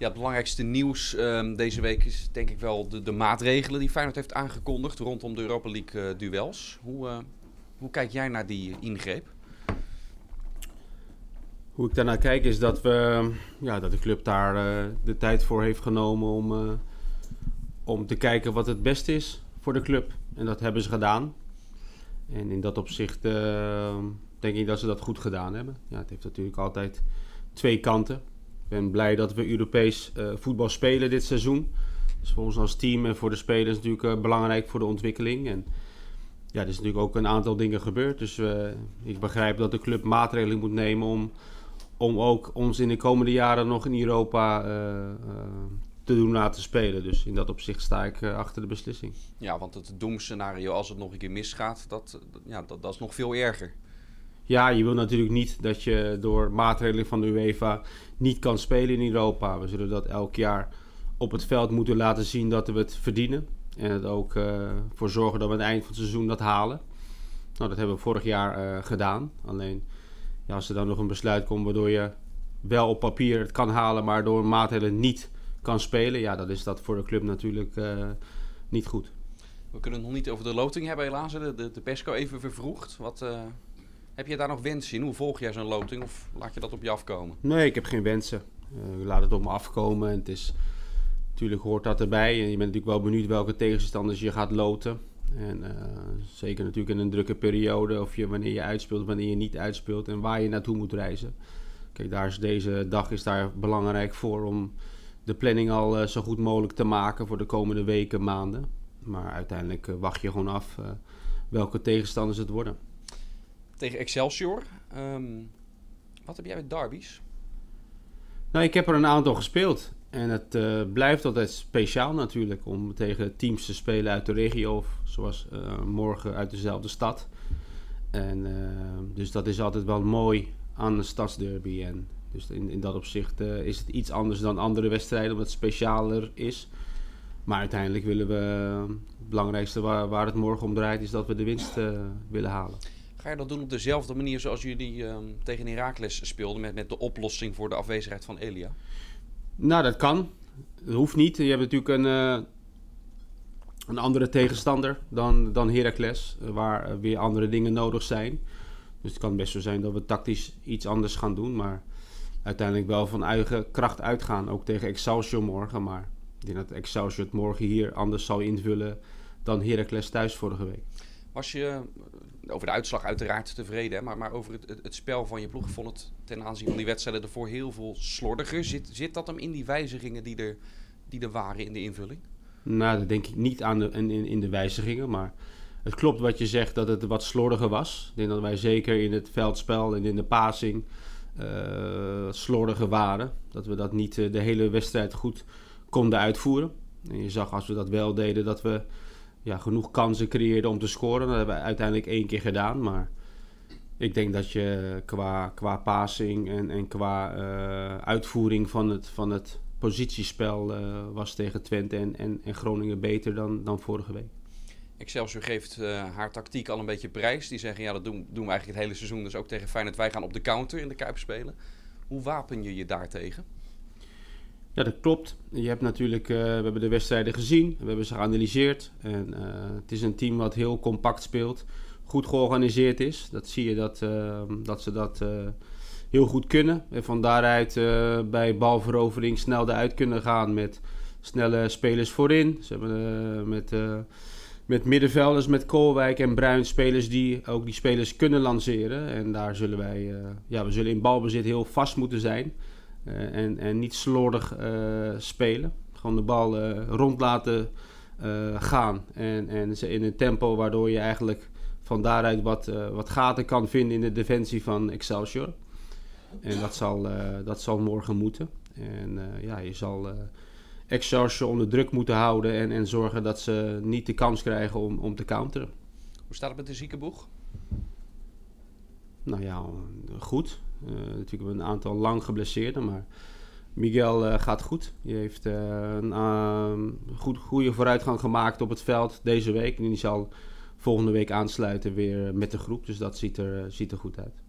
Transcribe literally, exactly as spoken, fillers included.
Ja, het belangrijkste nieuws um, deze week is denk ik wel de, de maatregelen die Feyenoord heeft aangekondigd rondom de Europa League uh, duels. Hoe, uh, hoe kijk jij naar die ingreep? Hoe ik daarnaar kijk is dat, we, ja, dat de club daar uh, de tijd voor heeft genomen om, uh, om te kijken wat het beste is voor de club. En dat hebben ze gedaan. En in dat opzicht uh, denk ik dat ze dat goed gedaan hebben. Ja, het heeft natuurlijk altijd twee kanten. Ik ben blij dat we Europees uh, voetbal spelen dit seizoen. Dat is voor ons als team en voor de spelers natuurlijk uh, belangrijk voor de ontwikkeling. En ja, er is natuurlijk ook een aantal dingen gebeurd. Dus uh, ik begrijp dat de club maatregelen moet nemen om, om ook ons in de komende jaren nog in Europa uh, uh, te doen laten spelen. Dus in dat opzicht sta ik uh, achter de beslissing. Ja, want het doemscenario als het nog een keer misgaat, dat, ja, dat, dat is nog veel erger. Ja, je wil natuurlijk niet dat je door maatregelen van de UEFA niet kan spelen in Europa. We zullen dat elk jaar op het veld moeten laten zien dat we het verdienen. En het ook uh, voor zorgen dat we aan het eind van het seizoen dat halen. Nou, dat hebben we vorig jaar uh, gedaan. Alleen ja, als er dan nog een besluit komt waardoor je wel op papier het kan halen, maar door maatregelen niet kan spelen. Ja, dan is dat voor de club natuurlijk uh, niet goed. We kunnen het nog niet over de loting hebben helaas. De, de, de PESCO even vervroegd. Wat... Uh... Heb je daar nog wensen in? Hoe volg jij zo'n loting of laat je dat op je afkomen? Nee, ik heb geen wensen. Uh, ik laat het op me afkomen. En het is, natuurlijk hoort dat erbij. En je bent natuurlijk wel benieuwd welke tegenstanders je gaat loten. En uh, zeker natuurlijk in een drukke periode. Of je, wanneer je uitspeelt, wanneer je niet uitspeelt. En waar je naartoe moet reizen. Kijk, daar is deze dag is daar belangrijk voor om de planning al uh, zo goed mogelijk te maken voor de komende weken, maanden. Maar uiteindelijk uh, wacht je gewoon af uh, welke tegenstanders het worden. Tegen Excelsior. Um, wat heb jij met derbies? Nou, ik heb er een aantal gespeeld. En het uh, blijft altijd speciaal natuurlijk om tegen teams te spelen uit de regio. Of zoals uh, morgen uit dezelfde stad. En, uh, dus dat is altijd wel mooi aan een stadsderby. En dus in, in dat opzicht uh, is het iets anders dan andere wedstrijden, omdat het specialer is. Maar uiteindelijk willen we, uh, het belangrijkste waar, waar het morgen om draait, is dat we de winst uh, willen halen. Ga je dat doen op dezelfde manier zoals jullie um, tegen Heracles speelden met, met de oplossing voor de afwezigheid van Elia? Nou, dat kan. Dat hoeft niet. Je hebt natuurlijk een, uh, een andere tegenstander dan, dan Heracles, waar uh, weer andere dingen nodig zijn. Dus het kan best zo zijn dat we tactisch iets anders gaan doen, maar uiteindelijk wel van eigen kracht uitgaan, ook tegen Excelsior morgen. Maar ik denk dat Excelsior het morgen hier anders zal invullen dan Heracles thuis vorige week. Was je over de uitslag uiteraard tevreden, hè? Maar, maar over het, het, het spel van je ploeg, vond het ten aanzien van die wedstrijden ervoor heel veel slordiger. Zit, zit dat hem in die wijzigingen die er, die er waren in de invulling? Nou, dat denk ik niet aan de, in, in de wijzigingen, maar het klopt wat je zegt dat het wat slordiger was. Ik denk dat wij zeker in het veldspel en in de passing uh, slordiger waren. Dat we dat niet uh, de hele wedstrijd goed konden uitvoeren. En je zag als we dat wel deden dat we ja, genoeg kansen creëerden om te scoren. Dat hebben we uiteindelijk één keer gedaan. Maar ik denk dat je qua, qua passing en, en qua uh, uitvoering van het, van het positiespel uh, was tegen Twente en, en, en Groningen beter dan, dan vorige week. Excelsior geeft uh, haar tactiek al een beetje prijs. Die zeggen, ja, dat doen, doen we eigenlijk het hele seizoen. Dus ook tegen Feyenoord, wij gaan op de counter in de Kuip spelen. Hoe wapen je je daartegen? Ja, dat klopt. Je hebt natuurlijk, uh, we hebben de wedstrijden gezien, we hebben ze geanalyseerd. En uh, het is een team wat heel compact speelt, goed georganiseerd is. Dat zie je dat, uh, dat ze dat uh, heel goed kunnen. En van daaruit uh, bij balverovering snel eruit kunnen gaan met snelle spelers voorin. Ze hebben uh, met, uh, met middenvelders, met Koolwijk en Bruin spelers die ook die spelers kunnen lanceren. En daar zullen wij, uh, ja, we zullen in balbezit heel vast moeten zijn. Uh, en, en niet slordig uh, spelen. Gewoon de bal uh, rond laten uh, gaan. En, en in een tempo waardoor je eigenlijk van daaruit wat, uh, wat gaten kan vinden in de defensie van Excelsior. En dat zal, uh, dat zal morgen moeten. En uh, ja, je zal uh, Excelsior onder druk moeten houden. En, en zorgen dat ze niet de kans krijgen om, om te counteren. Hoe staat het met de ziekenboeg? Nou ja, goed. Uh, natuurlijk een aantal lang geblesseerden, maar Miguel uh, gaat goed. Die heeft uh, een uh, goed, goede vooruitgang gemaakt op het veld deze week. En die zal volgende week aansluiten weer met de groep. Dus dat ziet er, uh, ziet er goed uit.